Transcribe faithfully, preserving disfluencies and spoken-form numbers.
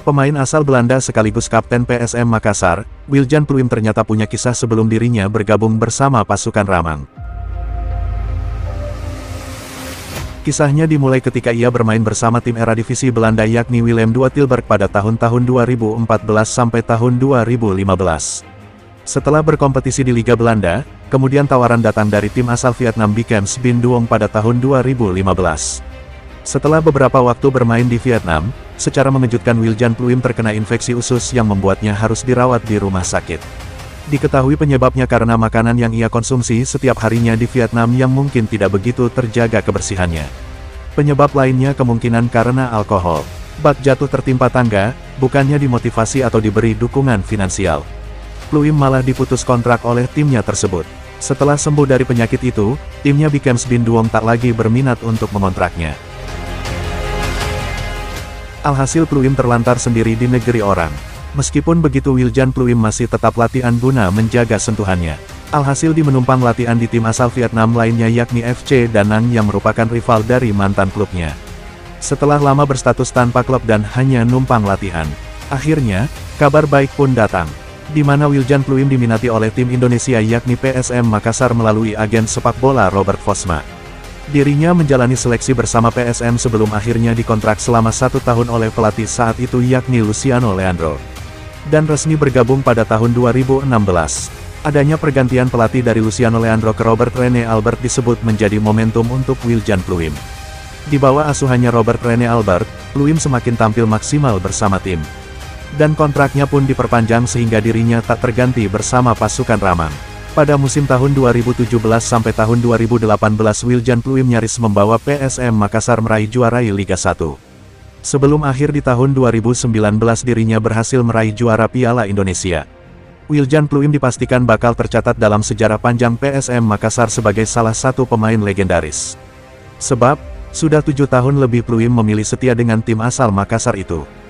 Pemain asal Belanda sekaligus kapten P S M Makassar, Wiljan Pluim ternyata punya kisah sebelum dirinya bergabung bersama pasukan Ramang. Kisahnya dimulai ketika ia bermain bersama tim Eredivisie Belanda yakni Willem dua Tilburg pada tahun-tahun dua ribu empat belas sampai tahun dua ribu lima belas. Setelah berkompetisi di Liga Belanda, kemudian tawaran datang dari tim asal Vietnam Bikems Binh Duong pada tahun dua ribu lima belas. Setelah beberapa waktu bermain di Vietnam, secara mengejutkan Wiljan Pluim terkena infeksi usus yang membuatnya harus dirawat di rumah sakit. Diketahui penyebabnya karena makanan yang ia konsumsi setiap harinya di Vietnam yang mungkin tidak begitu terjaga kebersihannya. Penyebab lainnya kemungkinan karena alkohol. Bak jatuh tertimpa tangga, bukannya dimotivasi atau diberi dukungan finansial. Pluim malah diputus kontrak oleh timnya tersebut. Setelah sembuh dari penyakit itu, timnya Bikems Binh Duong tak lagi berminat untuk mengontraknya. Alhasil Pluim terlantar sendiri di negeri orang. Meskipun begitu Wiljan Pluim masih tetap latihan guna menjaga sentuhannya. Alhasil di menumpang latihan di tim asal Vietnam lainnya yakni F C Da Nang yang merupakan rival dari mantan klubnya. Setelah lama berstatus tanpa klub dan hanya numpang latihan, akhirnya, kabar baik pun datang. Di mana Wiljan Pluim diminati oleh tim Indonesia yakni P S M Makassar melalui agen sepak bola Robert Vosma. Dirinya menjalani seleksi bersama P S M sebelum akhirnya dikontrak selama satu tahun oleh pelatih saat itu yakni Luciano Leandro. Dan resmi bergabung pada tahun dua ribu enam belas. Adanya pergantian pelatih dari Luciano Leandro ke Robert Rene Albert disebut menjadi momentum untuk Wiljan Pluim. Di bawah asuhannya Robert Rene Albert, Pluim semakin tampil maksimal bersama tim. Dan kontraknya pun diperpanjang sehingga dirinya tak terganti bersama pasukan Ramang. Pada musim tahun dua ribu tujuh belas sampai tahun dua ribu delapan belas Wiljan Pluim nyaris membawa P S M Makassar meraih juarai Liga satu. Sebelum akhir di tahun dua ribu sembilan belas dirinya berhasil meraih juara Piala Indonesia. Wiljan Pluim dipastikan bakal tercatat dalam sejarah panjang P S M Makassar sebagai salah satu pemain legendaris. Sebab, sudah tujuh tahun lebih Pluim memilih setia dengan tim asal Makassar itu.